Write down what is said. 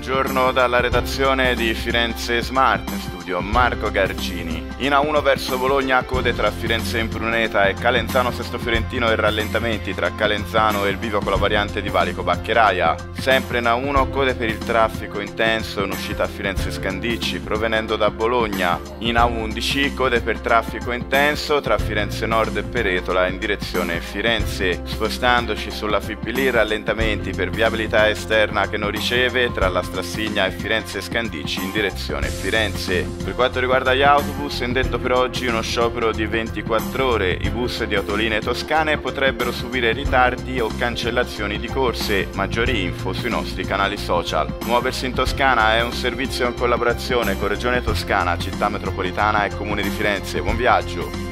buongiorno dalla redazione di Firenze Smart, in studio Marco Gargini. In A1 verso Bologna, code tra Firenze Impruneta e Calenzano Sesto Fiorentino e rallentamenti tra Calenzano e il bivio con la variante di Valico Baccheraia. Sempre in A1, code per il traffico intenso in uscita a Firenze Scandicci provenendo da Bologna. In A11, code per traffico intenso tra Firenze Nord e Peretola in direzione Firenze. Spostandoci sulla Fipili, rallentamenti per viabilità esterna che non riceve tra la Strassigna e Firenze Scandicci in direzione Firenze. Per quanto riguarda gli autobus, è indetto per oggi uno sciopero di 24 ore. I bus di autolinee toscane potrebbero subire ritardi o cancellazioni di corse. Maggiori info sui nostri canali social. Muoversi in Toscana è un servizio in collaborazione con Regione Toscana, Città Metropolitana e Comune di Firenze. Buon viaggio!